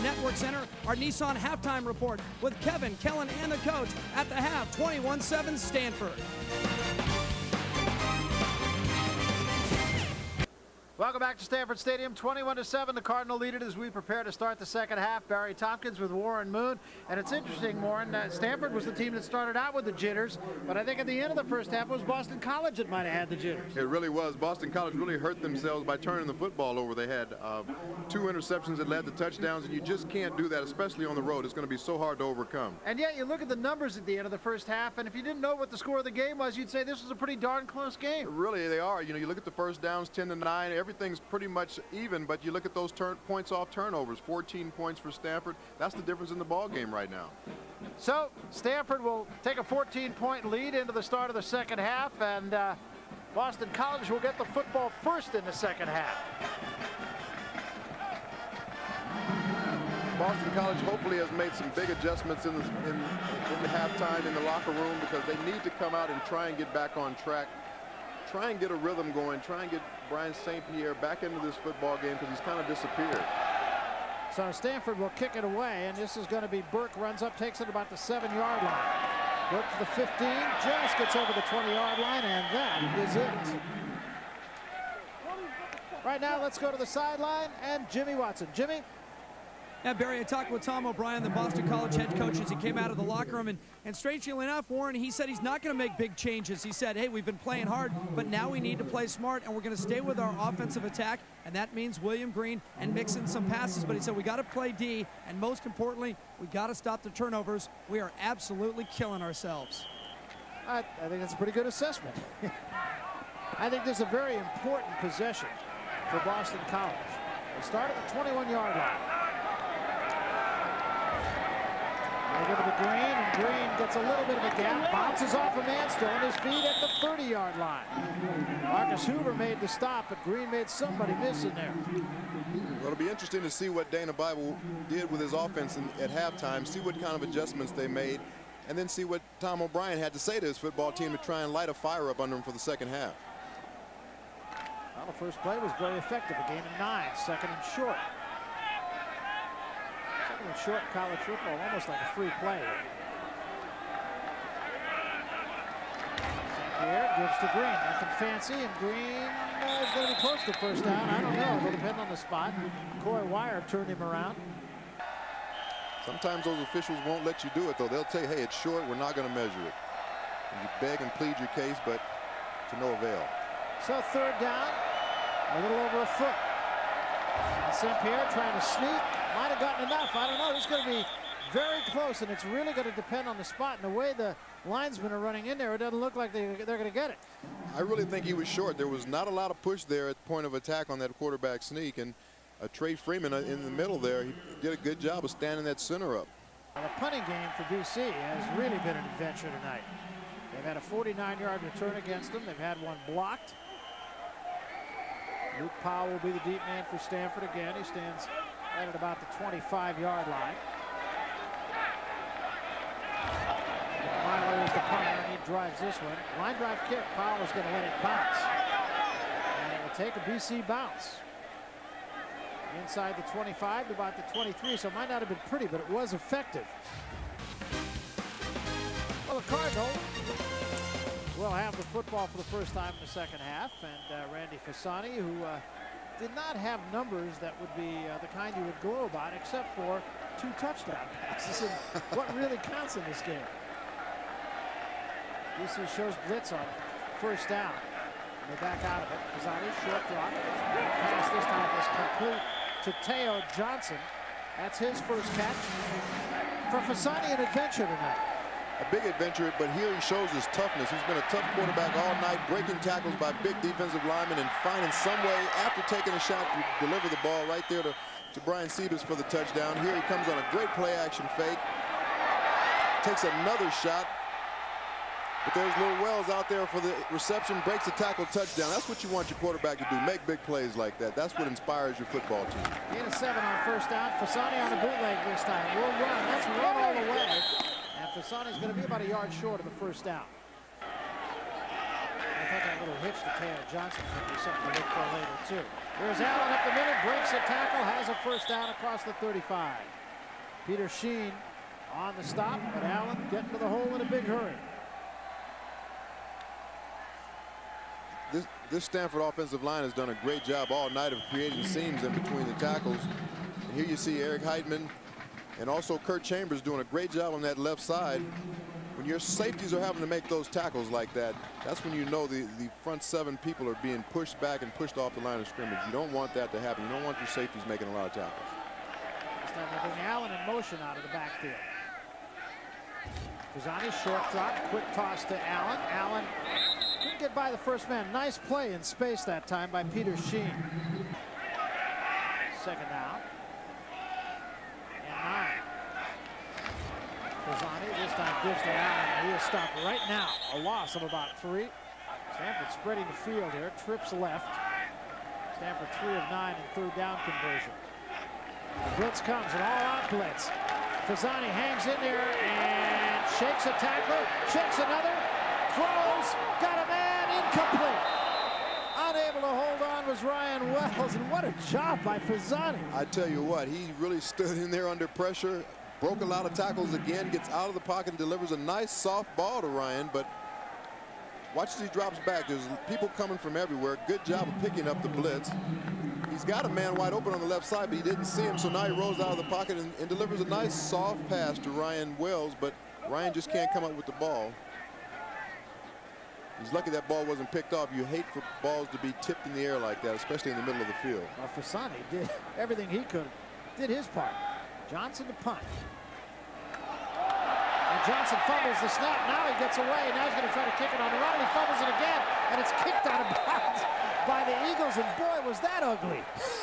Network Center, our Nissan halftime report with Kevin, Kellen, and the coach at the half, 21-7 Stanford. Welcome back to Stanford Stadium. 21-7, the Cardinal lead it as we prepare to start the second half. Barry Tompkins with Warren Moon. And it's interesting, Warren, Stanford was the team that started out with the jitters, but I think at the end of the first half it was Boston College that might have had the jitters. It really was. Boston College really hurt themselves by turning the football over. They had 2 interceptions that led to touchdowns, and you just can't do that, especially on the road. It's going to be so hard to overcome. And yet you look at the numbers at the end of the first half, and if you didn't know what the score of the game was, you'd say this was a pretty darn close game. Really, they are. You know, you look at the first downs, 10-9. Everything's pretty much even, but you look at those points off turnovers, 14 points for Stanford. That's the difference in the ball game right now. So Stanford will take a 14-point lead into the start of the second half, and Boston College will get the football first in the second half. Boston College hopefully has made some big adjustments in the halftime in the locker room, because they need to come out and try and get back on track. Try and get a rhythm going. Try and get Brian St. Pierre back into this football game, because he's kind of disappeared. So Stanford will kick it away, and this is going to be Burke runs up, takes it about the 7-yard line. Burke to the 15, just gets over the 20-yard line, and that is it. Right now, let's go to the sideline and Jimmy Watson. Jimmy? Yeah, Barry, I talked with Tom O'Brien, the Boston College head coach, as he came out of the locker room, and strangely enough, Warren, he said he's not going to make big changes. He said, hey, we've been playing hard, but now we need to play smart, and we're going to stay with our offensive attack, and that means William Green and mixing some passes. But he said we got to play D, and most importantly, we got to stop the turnovers. We are absolutely killing ourselves. I think that's a pretty good assessment. I think this is a very important possession for Boston College. They start at the 21-yard line. They give it to Green, and Green gets a little bit of a gap, bounces off a man, still on his feet at the 30-yard line. Marcus Hoover made the stop, but Green made somebody miss in there. Well, it'll be interesting to see what Dana Bible did with his offense at halftime, see what kind of adjustments they made, and then see what Tom O'Brien had to say to his football team to try and light a fire up under him for the second half. Well, the first play was very effective, a gain of 9, second and short. Short college football, almost like a free play. St. Pierre gives to Green, nothing fancy, and Green is going to be close to first down. I don't know, it'll depend on the spot. Corey Wire turned him around. Sometimes those officials won't let you do it, though. They'll say, hey, it's short, we're not going to measure it. And you beg and plead your case, but to no avail. So third down, a little over a foot. St. Pierre trying to sneak. Might have gotten enough. I don't know. It's going to be very close, and it's really going to depend on the spot. And the way the linesmen are running in there, it doesn't look like they're going to get it. I really think he was short. There was not a lot of push there at the point of attack on that quarterback sneak. And Trey Freeman in the middle there, he did a good job of standing that center up. Well, the punting game for BC has really been an adventure tonight. They've had a 49-yard return against them. They've had one blocked. Luke Powell will be the deep man for Stanford again. He stands right at about the 25-yard line. Myler is the punter, and he drives this one. Line drive kick. Powell is going to let it bounce. And it will take a BC bounce. Inside the 25 to about the 23, so it might not have been pretty, but it was effective. Well, the Cardinal will have the football for the first time in the second half, and Randy Fasani, who did not have numbers that would be the kind you would glow about, except for 2 touchdown passes, and what really counts in this game. UC shows blitz on first down. And they back out of it. Fasani, short drop. Pass this time is complete to Teo Johnson. That's his first catch. For Fasani, an adventure tonight. A big adventure, but here he shows his toughness. He's been a tough quarterback all night, breaking tackles by big defensive linemen and finding some way, after taking a shot, to deliver the ball right there to Brian Siebes for the touchdown. Here he comes on a great play-action fake. Takes another shot. But there's Lil Wells out there for the reception, breaks the tackle, touchdown. That's what you want your quarterback to do, make big plays like that. That's what inspires your football team. Gain of 7 on first down. Fasani on the bootleg this time. Will run. That's run all the way. And Fasani's going to be about a yard short of the first down. I thought that little hitch to Taylor Johnson could be something to look for later, too. Here's Allen up the middle, breaks a tackle, has a first down across the 35. Peter Sheen on the stop, but Allen getting to the hole in a big hurry. This Stanford offensive line has done a great job all night of creating seams in between the tackles. And here you see Eric Heitman and also Kurt Chambers doing a great job on that left side. When your safeties are having to make those tackles like that, that's when you know the front 7 people are being pushed back and pushed off the line of scrimmage. You don't want that to happen. You don't want your safeties making a lot of tackles. This time they bring Allen in motion out of the backfield. Pisani, short drop, quick toss to Allen. Allen couldn't get by the first man. Nice play in space that time by Peter Sheen. Second down. And 9. Pisani this time gives to Allen. He is stopped right now. A loss of about 3. Stanford spreading the field here. Trips left. Stanford 3 of 9 in third down conversion. The blitz comes, an all-out blitz. Pisani hangs in there and shakes a tackler, shakes another, throws, got a man, incomplete. Unable to hold on was Ryan Wells, and what a job by Pisani. I tell you what, he really stood in there under pressure, broke a lot of tackles again, gets out of the pocket and delivers a nice soft ball to Ryan, but watch as he drops back. There's people coming from everywhere. Good job of picking up the blitz. He's got a man wide open on the left side, but he didn't see him, so now he rolls out of the pocket and delivers a nice soft pass to Ryan Wells, but Ryan just can't come up with the ball. He's lucky that ball wasn't picked off. You hate for balls to be tipped in the air like that, especially in the middle of the field. Well, Pisani did everything he could, did his part. Johnson to punt. And Johnson fumbles the snap. Now he gets away. Now he's going to try to kick it on the run. He fumbles it again, and it's kicked out of bounds by the Eagles, and boy, was that ugly.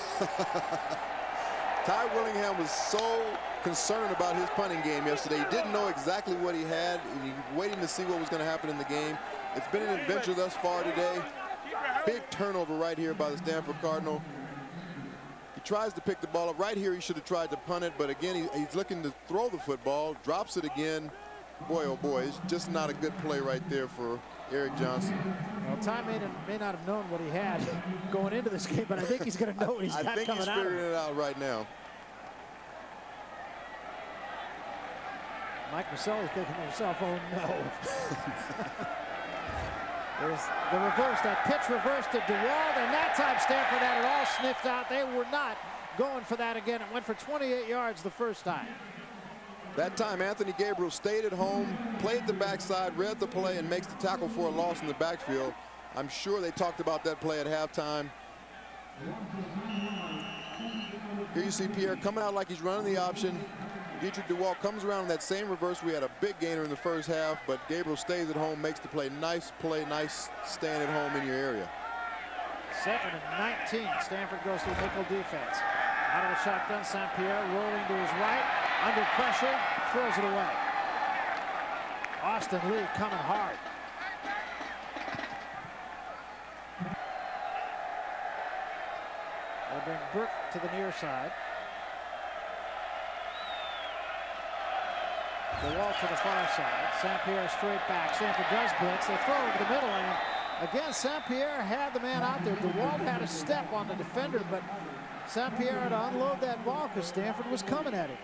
Ty Willingham was so concerned about his punting game yesterday. He didn't know exactly what he had, and he was waiting to see what was going to happen in the game. It's been an adventure thus far today. Big turnover right here by the Stanford Cardinal. He tries to pick the ball up. Right here, he should have tried to punt it, but again, he's looking to throw the football, drops it again. Boy, oh boy, it's just not a good play right there for Eric Johnson. Well, Ty may not have known what he had going into this game, but I think he's going to know what he's got coming out. I think he's figuring it out right now. Mike Maselli's thinking to himself, oh no. There's the reverse, that pitch reverse to DeWald, and that time Stanford had it all sniffed out. They were not going for that again. It went for 28 yards the first time. That time, Anthony Gabriel stayed at home, played the backside, read the play, and makes the tackle for a loss in the backfield. I'm sure they talked about that play at halftime. Here you see Pierre coming out like he's running the option. Dietrich DeWalt comes around in that same reverse. We had a big gainer in the first half, but Gabriel stays at home, makes the play, nice staying at home in your area. 2nd and 19. Stanford goes to nickel defense. Out of the shotgun, St. Pierre rolling to his right, under pressure, throws it away. Austin Lee coming hard. They bring Burke to the near side. DeWalt to the far side. St. Pierre straight back. Stanford does blitz. They throw over the middle, and again, St. Pierre had the man out there. DeWalt had a step on the defender, but St. Pierre had to unload that ball because Stanford was coming at him.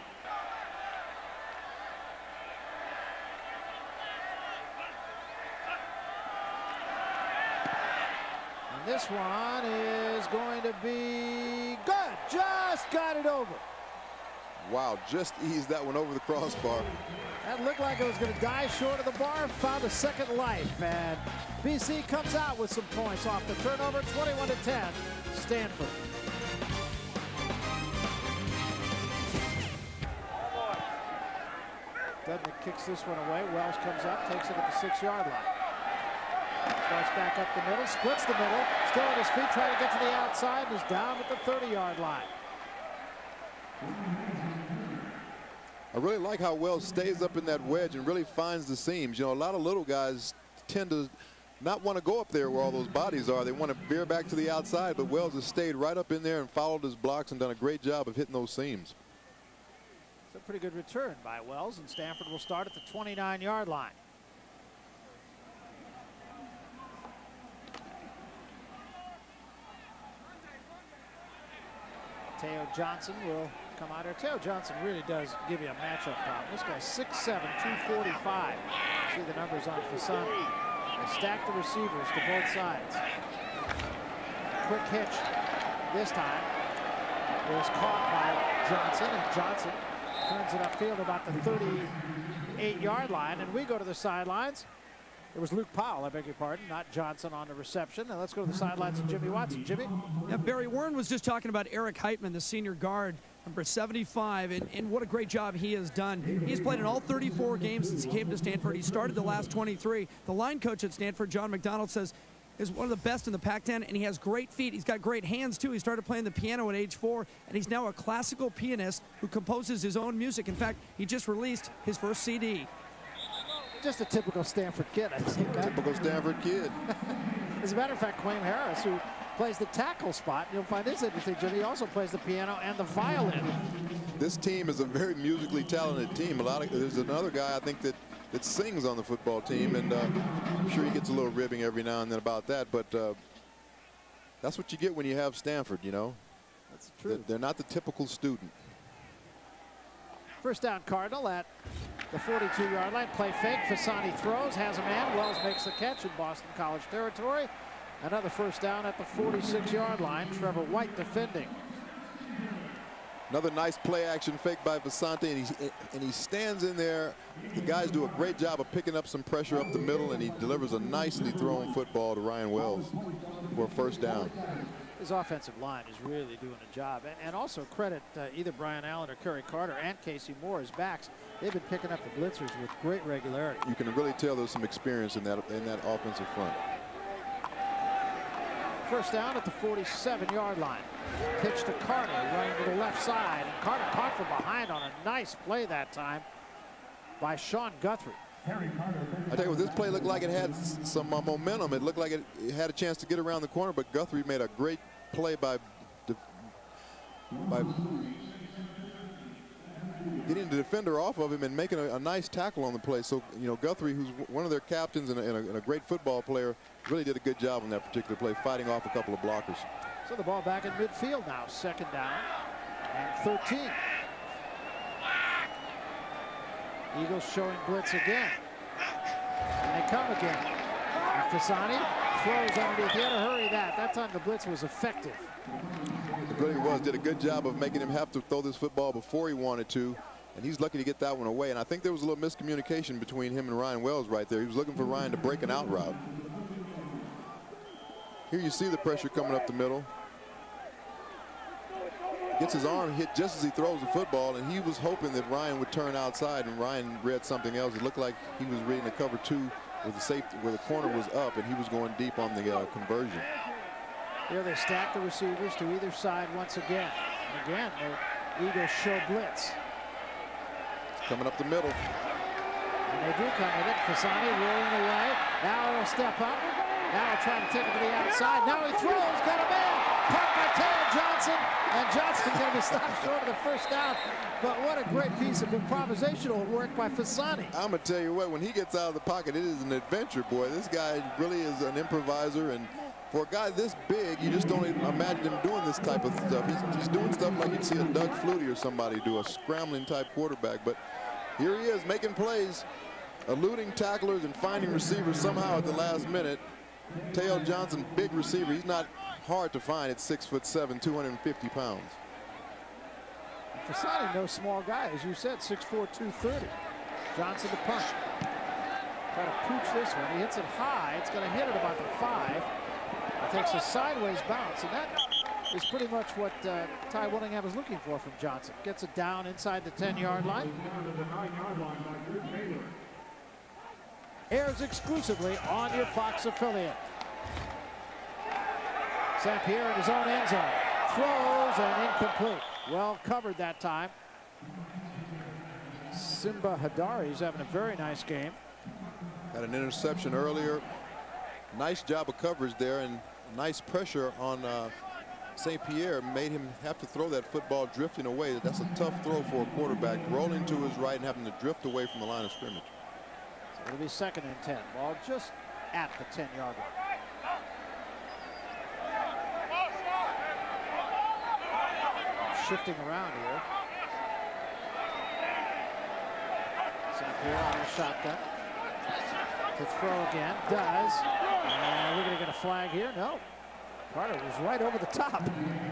And this one is going to be good. Just got it over. Wow, just eased that one over the crossbar. That looked like it was going to die short of the bar, found a second life, and BC comes out with some points off the turnover, 21-10, Stanford. Dudnick kicks this one away. Wells comes up, takes it at the 6-yard line. Starts back up the middle, splits the middle, still on his feet, trying to get to the outside, and is down at the 30-yard line. I really like how Wells stays up in that wedge and really finds the seams. You know, a lot of little guys tend to not want to go up there where all those bodies are. They want to veer back to the outside, but Wells has stayed right up in there and followed his blocks and done a great job of hitting those seams. It's a pretty good return by Wells, and Stanford will start at the 29-yard line. Teo Johnson will come out here. Teo Johnson really does give you a matchup problem. This guy's 6'7", 245. See the numbers on Fasani. They stack the receivers to both sides. Quick hitch this time was caught by Johnson, and Johnson turns it upfield about the 38-yard line, and we go to the sidelines. It was Luke Powell, I beg your pardon, not Johnson on the reception. Now let's go to the sidelines and Jimmy Watson. Jimmy? Yeah, Barry Warren was just talking about Eric Heitman, the senior guard, number 75, and what a great job he has done. He's played in all 34 games since he came to Stanford. He started the last 23. The line coach at Stanford, John McDonald, says is one of the best in the Pac-10, and he has great feet. He's got great hands, too. He started playing the piano at age 4, and he's now a classical pianist who composes his own music. In fact, he just released his first CD. Just a typical Stanford kid, I think. Typical Stanford kid. As a matter of fact, Quayme Harris, who plays the tackle spot, you'll find this interesting, Jimmy, also plays the piano and the violin. This team is a very musically talented team. There's another guy, I think, that sings on the football team, and I'm sure he gets a little ribbing every now and then about that, but that's what you get when you have Stanford, you know. That's true. They're not the typical student. First down, Cardinal at the 42-yard line. Play fake. Fasani throws, has a man. Wells makes the catch in Boston College territory. Another first down at the 46-yard line. Trevor White defending. Another nice play action fake by Vasante, and he stands in there. The guys do a great job of picking up some pressure up the middle, and he delivers a nicely thrown football to Ryan Wells for a first down. His offensive line is really doing a job, and also credit either Brian Allen or Kerry Carter and Casey Moore as backs. They've been picking up the blitzers with great regularity. You can really tell there's some experience in that offensive front. First down at the 47-yard line. Pitch to Carter, running to the left side, and Carter caught from behind on a nice play that time by Sean Guthrie. I tell you what, this play looked like it had some momentum. It looked like it had a chance to get around the corner, but Guthrie made a great play by getting the defender off of him and making a nice tackle on the play. So, you know, Guthrie, who's one of their captains and a great football player, really did a good job on that particular play, fighting off a couple of blockers. So the ball back in midfield now, second down and 13. Eagles showing blitz again. And they come again. And Fasani throws underneath. He had to hurry that. That time the blitz was effective. It really was. Did a good job of making him have to throw this football before he wanted to. And he's lucky to get that one away. And I think there was a little miscommunication between him and Ryan Wells right there. He was looking for Ryan to break an out route. Here you see the pressure coming up the middle. Gets his arm hit just as he throws the football, and he was hoping that Ryan would turn outside, and Ryan read something else. It looked like he was reading the cover 2 with the safety, where the corner was up, and he was going deep on the conversion. Here they stack the receivers to either side once again. And again, the Eagles show blitz. It's coming up the middle. And they do come with it. Fasani rolling away. Now he'll step up. Now he'll try to take it to the outside. Now he throws. Got a man. Caught by Taylor Johnson. And Johnson's going to be stopped short of the first down. But what a great piece of improvisational work by Fasani. I'm going to tell you what, when he gets out of the pocket, it is an adventure, boy. This guy really is an improviser. And for a guy this big, you just don't imagine him doing this type of stuff. He's doing stuff like you'd see a Doug Flutie or somebody do, a scrambling type quarterback. But here he is making plays, eluding tacklers and finding receivers somehow at the last minute. Teo Johnson, big receiver. He's not hard to find at 6'7", 250 pounds. Fasani, no small guy, as you said, 6'4", 230. Johnson to punt. Try to pooch this one. He hits it high. It's going to hit at about the 5. It takes a sideways bounce, and that is pretty much what Ty Willingham is looking for from Johnson. Gets it down inside the 10-yard line. Airs exclusively on your Fox affiliate. St. Pierre in his own end zone. Throws and incomplete. Well covered that time. Simba Hadari's having a very nice game. Had an interception earlier. Nice job of coverage there, and nice pressure on St. Pierre made him have to throw that football drifting away. That's a tough throw for a quarterback, rolling to his right and having to drift away from the line of scrimmage. So it'll be 2nd and 10. Ball just at the 10-yard line. shifting around here. St. Pierre on the shotgun. To throw again. Does. And we're going to get a flag here. No. Carter was right over the top.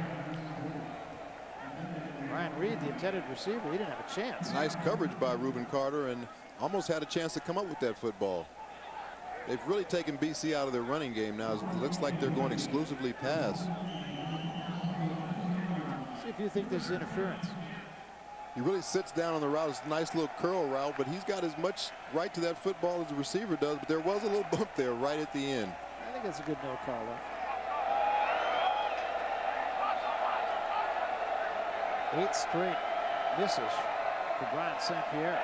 Ryan Reed, the intended receiver, he didn't have a chance. Nice coverage by Reuben Carter, and almost had a chance to come up with that football. They've really taken BC out of their running game now. It looks like they're going exclusively pass. See if you think this is interference. He really sits down on the route. It's a nice little curl route, but he's got as much right to that football as the receiver does. But there was a little bump there right at the end. I think that's a good no call, though. 8 straight misses for Brian St. Pierre.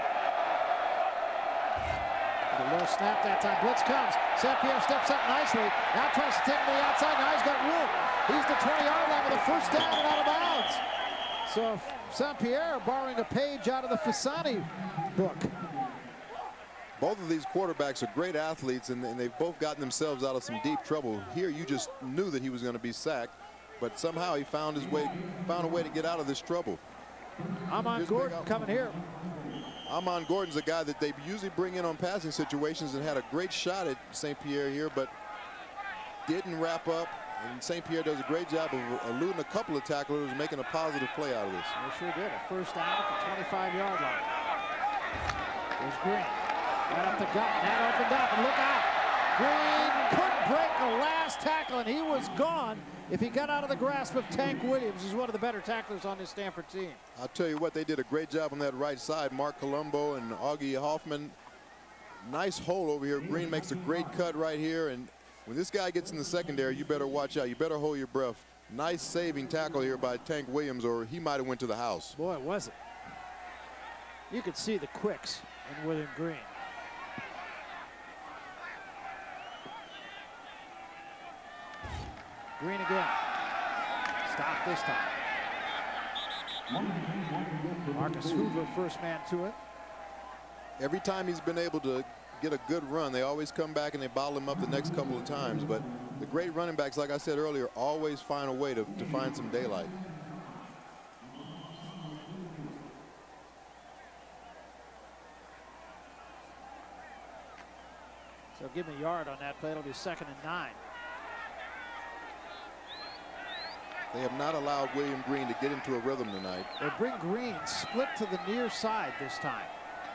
The low snap that time. Blitz comes. St. Pierre steps up nicely. Now tries to take him to the outside. Now he's got room. He's the 20-yard line with a first down and out of bounds. So St. Pierre borrowing a page out of the Fasani book. Both of these quarterbacks are great athletes, and they've both gotten themselves out of some deep trouble. Here, you just knew that he was going to be sacked, but somehow he found a way to get out of this trouble. Amon Gordon coming here. Amon Gordon's a guy that they usually bring in on passing situations, and had a great shot at St. Pierre here, but didn't wrap up. And St. Pierre does a great job of eluding a couple of tacklers, making a positive play out of this. They sure did. A first down at the 25-yard line. There's Green. Right up the gut. That opened up, and look out. Green couldn't break the last tackle, and he was gone if he got out of the grasp of Tank Williams, who's one of the better tacklers on this Stanford team. I'll tell you what, they did a great job on that right side. Mark Colombo and Augie Hoffman. Nice hole over here. Green makes a great cut right here, and when this guy gets in the secondary, you better watch out. You better hold your breath. Nice saving tackle here by Tank Williams, or he might have went to the house. Boy, was it. You could see the quicks in William Green. Green again. Stop this time. Marcus Hoover, first man to it. Every time he's been able to get a good run, they always come back and they bottle him up the next couple of times. But the great running backs, like I said earlier, always find a way to find some daylight. So give him a yard on that play. It'll be 2nd and 9. They have not allowed William Green to get into a rhythm tonight. They bring Green split to the near side this time.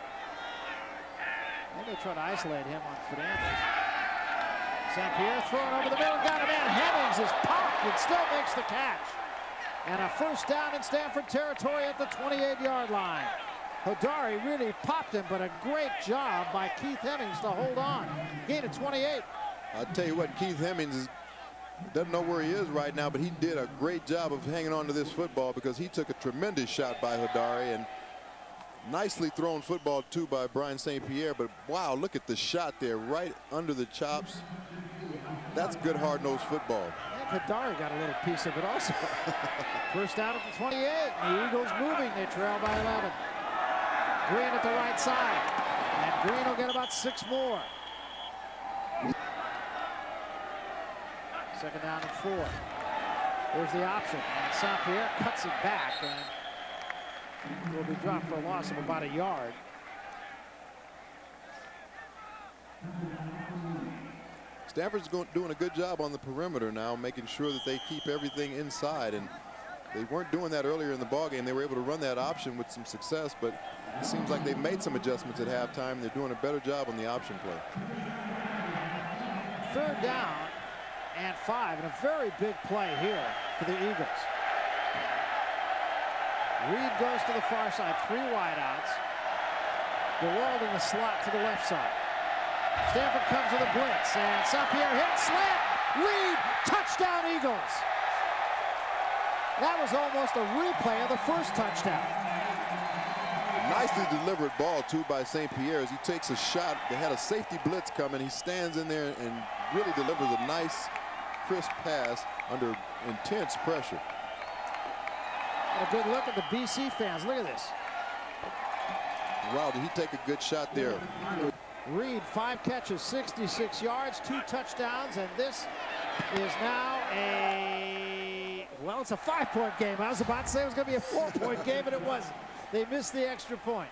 And they try to isolate him on Fernandez. St. Pierre throwing over the middle. Got him in. Hemmings is popped and still makes the catch. And a first down in Stanford territory at the 28-yard line. Hodari really popped him, but a great job by Keith Hemmings to hold on. Gain of 28. I'll tell you what, Keith Hemmings doesn't know where he is right now, but he did a great job of hanging on to this football, because he took a tremendous shot by Hodari, and nicely thrown football too by Brian St. Pierre. But wow, look at the shot there, right under the chops. That's good hard-nosed football. And Hodari got a little piece of it also. First down at the 28. The Eagles moving. They trail by 11. Green at the right side, and Green will get about 6 more. 2nd down and 4. There's the option, and St. Pierre cuts it back, and will be dropped for a loss of about a yard. Stanford's doing a good job on the perimeter now, making sure that they keep everything inside, and they weren't doing that earlier in the ballgame. They were able to run that option with some success, but it seems like they've made some adjustments at halftime. They're doing a better job on the option play. 3rd down and 5, and a very big play here for the Eagles. Reed goes to the far side, 3 wideouts. DeWald in the slot to the left side. Stanford comes with a blitz, and St. Pierre hits, slant, Reed, touchdown Eagles. That was almost a replay of the first touchdown. Nicely delivered ball too by St. Pierre as he takes a shot. They had a safety blitz coming. He stands in there and really delivers a nice, crisp pass under intense pressure. A good look at the BC fans. Look at this. Wow, did he take a good shot there? Reed, 5 catches, 66 yards, 2 touchdowns, and this is now a Well, it's a 5-point game. I was about to say it was going to be a 4-point game, but it wasn't. They missed the extra point.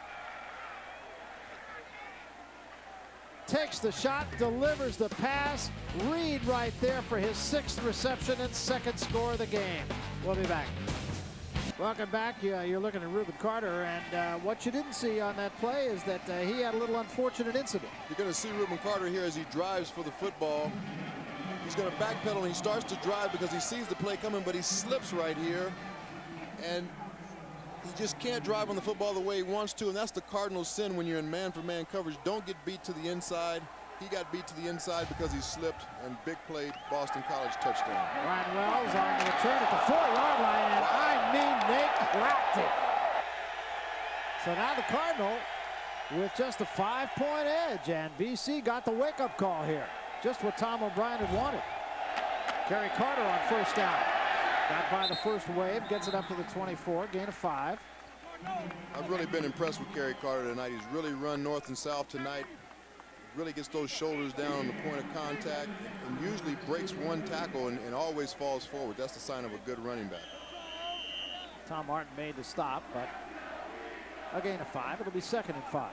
Takes the shot, delivers the pass. Reed right there for his 6th reception and 2nd score of the game. We'll be back. Welcome back. You're looking at Reuben Carter, and what you didn't see on that play is that he had a little unfortunate incident. You're going to see Reuben Carter here as he drives for the football. He's going to backpedal, and he starts to drive because he sees the play coming, but he slips right here, and he just can't drive on the football the way he wants to, and that's the Cardinals' sin when you're in man-for-man coverage. Don't get beat to the inside. He got beat to the inside because he slipped, and big play, Boston College touchdown. Ryan Wells on the return at the 4-yard line, and I mean they cracked it. So now the Cardinal with just a 5-point edge, and BC got the wake-up call here. Just what Tom O'Brien had wanted. Kerry Carter on 1st down. Got by the first wave, gets it up to the 24, gain of 5. I've really been impressed with Kerry Carter tonight. He's really run north and south tonight. Really gets those shoulders down on the point of contact and usually breaks one tackle and always falls forward. That's the sign of a good running back. Tom Martin made the stop, but a gain of 5. It'll be 2nd and 5.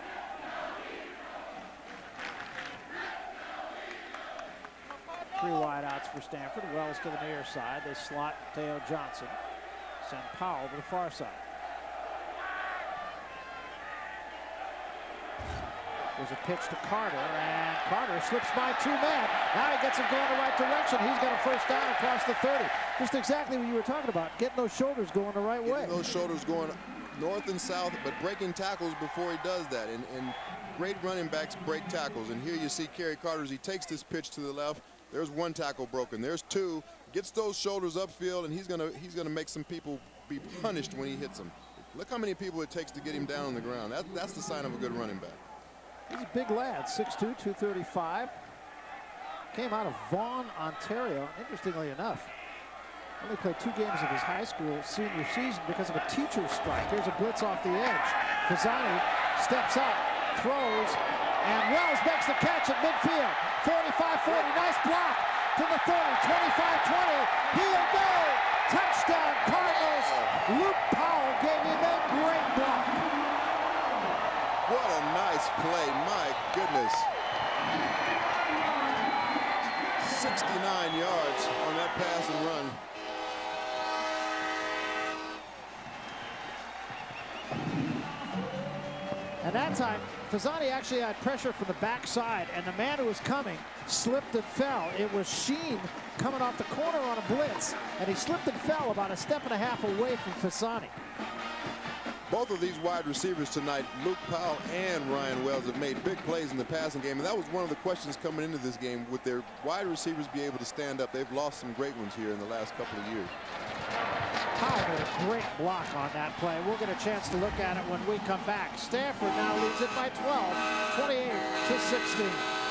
Three wide outs for Stanford. Wells to the near side. They slot Teo Johnson. Send Powell to the far side. There's a pitch to Carter, and Carter slips by 2 men. Now he gets him going the right direction. He's got a 1st down across the 30. Just exactly what you were talking about, getting those shoulders going the right way. Getting those shoulders going north and south, but breaking tackles before he does that. And great running backs break tackles. And here you see Kerry Carter as he takes this pitch to the left. There's 1 tackle broken. There's 2. Gets those shoulders upfield, and he's gonna make some people be punished when he hits them. Look how many people it takes to get him down on the ground. That's the sign of a good running back. He's a big lad, 6'2", 235. Came out of Vaughan, Ontario. Interestingly enough, only played 2 games of his high school senior season because of a teacher's strike. Here's a blitz off the edge. Fasani steps up, throws, and Wells makes the catch at midfield. 45-40, nice block to the 30, 25-20. He'll go. Touchdown, Cardinals. Luke Powell gave him a great block. What a nice play, my goodness. 69 yards on that pass and run. And that time, Fasani actually had pressure from the backside, and the man who was coming slipped and fell. It was Sheen coming off the corner on a blitz, and he slipped and fell about a step and a half away from Fasani. Both of these wide receivers tonight, Luke Powell and Ryan Wells, have made big plays in the passing game, and that was one of the questions coming into this game. Would their wide receivers be able to stand up? They've lost some great ones here in the last couple of years. Powell made a great block on that play. We'll get a chance to look at it when we come back. Stanford now leads it by 12, 28-16.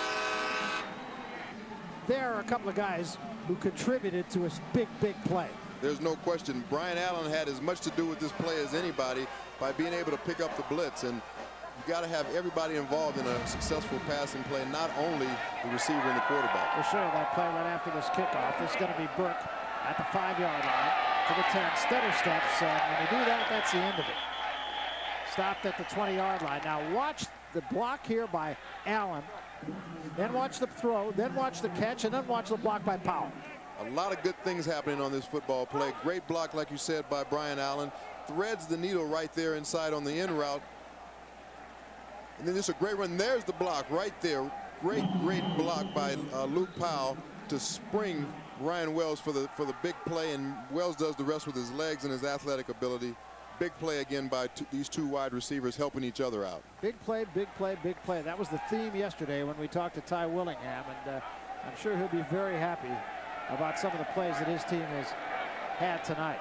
There are a couple of guys who contributed to a big play. There's no question. Brian Allen had as much to do with this play as anybody by being able to pick up the blitz. And you got to have everybody involved in a successful passing play, not only the receiver and the quarterback. We'll show you that play right after this kickoff. It's going to be Burke at the 5-yard line to the 10. Stutter steps, and when you do that, that's the end of it. Stopped at the 20-yard line. Now watch the block here by Allen, then watch the throw, then watch the catch, and then watch the block by Powell. A lot of good things happening on this football play. Great block, like you said, by Brian Allen. Threads the needle right there inside on the in route. And then just a great run. There's the block right there. Great block by Luke Powell to spring Ryan Wells for the big play, and Wells does the rest with his legs and his athletic ability. Big play again by these 2 wide receivers helping each other out. Big play, big play, big play. That was the theme yesterday when we talked to Ty Willingham, and I'm sure he'll be very happy about some of the plays that his team has had tonight.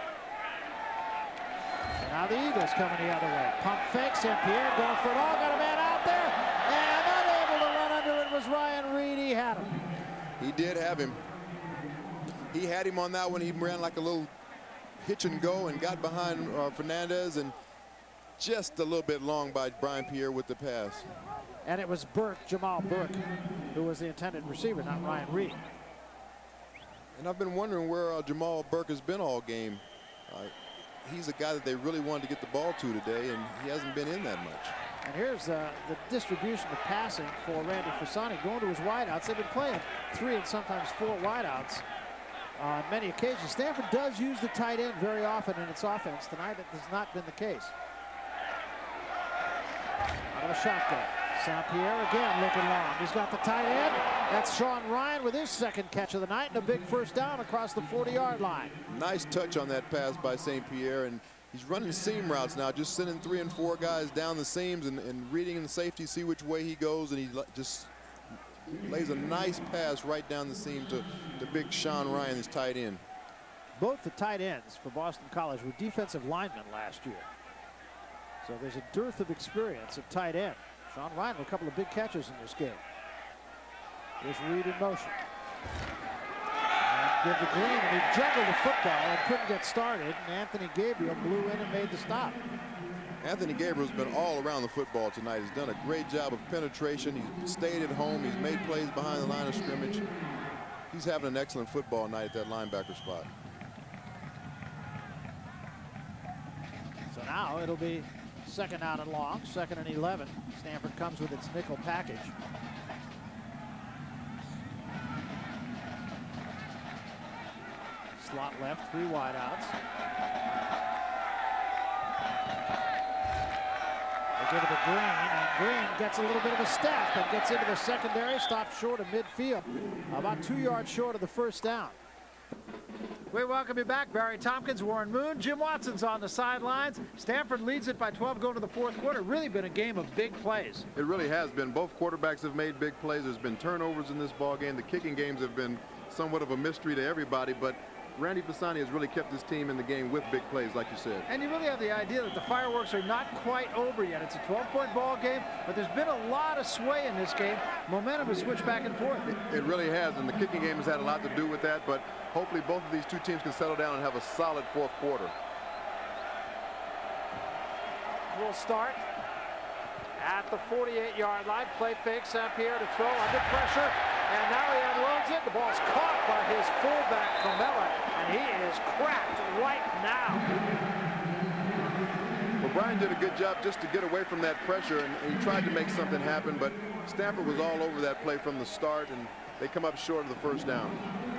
And now the Eagles coming the other way. Pump fake, St. Pierre going for it all. Got a man out there, and unable to run under it was Ryan Reed. He had him. He did have him. He had him on that one. He ran like a little hitch and go and got behind Fernandez, and just a little bit long by Brian Pierre with the pass. And it was Burke, Jamal Burke, who was the intended receiver, not Ryan Reed. And I've been wondering where Jamal Burke has been all game. He's a guy that they really wanted to get the ball to today, and he hasn't been in that much. And here's the distribution of passing for Randy Fasani going to his wideouts. They've been playing 3 and sometimes 4 wideouts on many occasions. Stanford does use the tight end very often in its offense. Tonight it has not been the case. Out of a shotgun. St. Pierre again looking long. He's got the tight end. That's Sean Ryan with his second catch of the night and a big first down across the 40-yard line. Nice touch on that pass by St. Pierre, and he's running seam routes now, just sending 3 and 4 guys down the seams and reading in the safety, see which way he goes, and he just lays a nice pass right down the seam to big Sean Ryan, his tight end. Both the tight ends for Boston College were defensive linemen last year. So there's a dearth of experience at tight end. Sean Ryan with a couple of big catches in this game. Here's Reed in motion. And give the Green, and he juggled the football and couldn't get started. And Anthony Gabriel blew in and made the stop. Anthony Gabriel's been all around the football tonight. He's done a great job of penetration. He's stayed at home. He's made plays behind the line of scrimmage. He's having an excellent football night at that linebacker spot. So now it'll be second down and long, 2nd and 11. Stanford comes with its nickel package. Slot left, 3 wideouts. They give it to Green, and Green gets a little bit of a step and gets into the secondary, stops short of midfield, about 2 yards short of the first down. We welcome you back. Barry Tompkins, Warren Moon, Jim Watson's on the sidelines. Stanford leads it by 12 going to the 4th quarter. Really been a game of big plays. It really has been. Both quarterbacks have made big plays. There's been turnovers in this ball game. The kicking games have been somewhat of a mystery to everybody, but Randy Fasani has really kept his team in the game with big plays, like you said. And you really have the idea that the fireworks are not quite over yet. It's a 12-point ball game, but there's been a lot of sway in this game. Momentum has switched back and forth. It really has, and the kicking game has had a lot to do with that, but hopefully both of these two teams can settle down and have a solid 4th quarter. We'll start at the 48-yard line. Play fake, St. Pierre to throw under pressure, and now he unloads it. The ball's caught by his fullback, Comella, and he is cracked right now. Well, Brian did a good job just to get away from that pressure, and he tried to make something happen, but Stanford was all over that play from the start, and they come up short of the first down.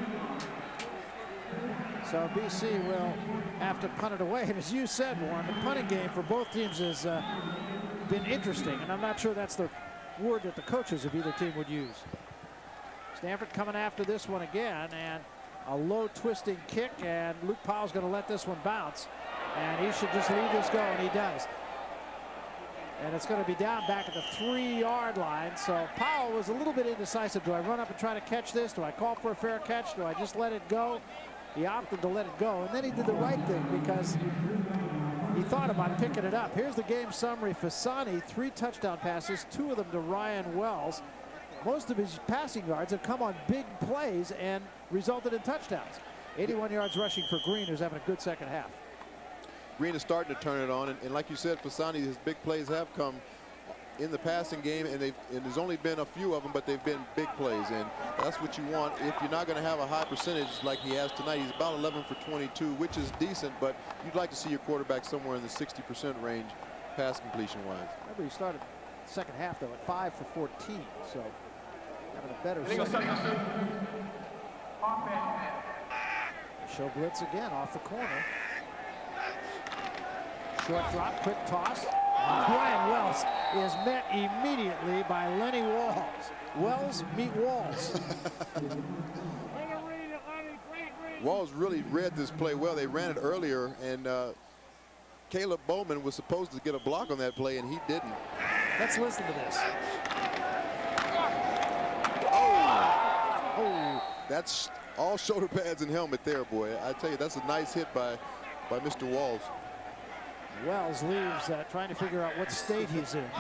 So BC will have to punt it away. And as you said, Warren, the punting game for both teams has been interesting. And I'm not sure that's the word that the coaches of either team would use. Stanford coming after this one again. And a low twisting kick. And Luke Powell's going to let this one bounce. And he should just leave this go. And he does. And it's going to be down back at the 3-yard line. So Powell was a little bit indecisive. Do I run up and try to catch this? Do I call for a fair catch? Do I just let it go? He opted to let it go, and then he did the right thing because he thought about picking it up. Here's the game summary. Fasani, 3 touchdown passes, 2 of them to Ryan Wells. Most of his passing yards have come on big plays and resulted in touchdowns. 81 yards rushing for Green, who's having a good second half. Green is starting to turn it on, and like you said, Fasani, his big plays have come in the passing game, and there's only been a few of them, but they've been big plays, and that's what you want. If you're not going to have a high percentage like he has tonight, he's about 11 for 22, which is decent, but you'd like to see your quarterback somewhere in the 60% range pass completion wise. Remember, he started the second half though at 5 for 14, so having a better second half. Show blitz again off the corner. Short drop, quick toss. Ryan Wells is met immediately by Lenny Walls. Wells meet Walls. Walls really read this play well. They ran it earlier, and Caleb Bowman was supposed to get a block on that play, and he didn't. Let's listen to this. Oh, that's all shoulder pads and helmet there, boy. I tell you, that's a nice hit by Mr. Walls. Wells leaves trying to figure out what state he's in.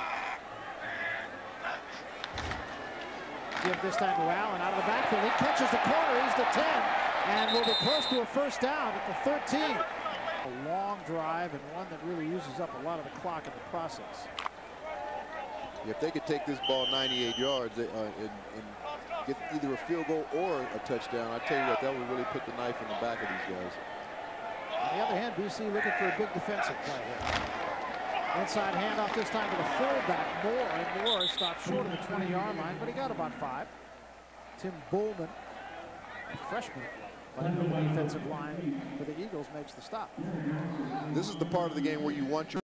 Give this time to Allen out of the backfield. He catches the corner. He's the 10 and will be close to a first down at the 13. A long drive and one that really uses up a lot of the clock in the process. If they could take this ball 98 yards and get either a field goal or a touchdown. I tell you what, that would really put the knife in the back of these guys. On the other hand, BC looking for a big defensive play here. Inside handoff this time to the fullback, Moore, and Moore stopped short of the 20-yard line, but he got about 5. Tim Bullman, a freshman, playing on the defensive line for the Eagles, makes the stop. This is the part of the game where you want your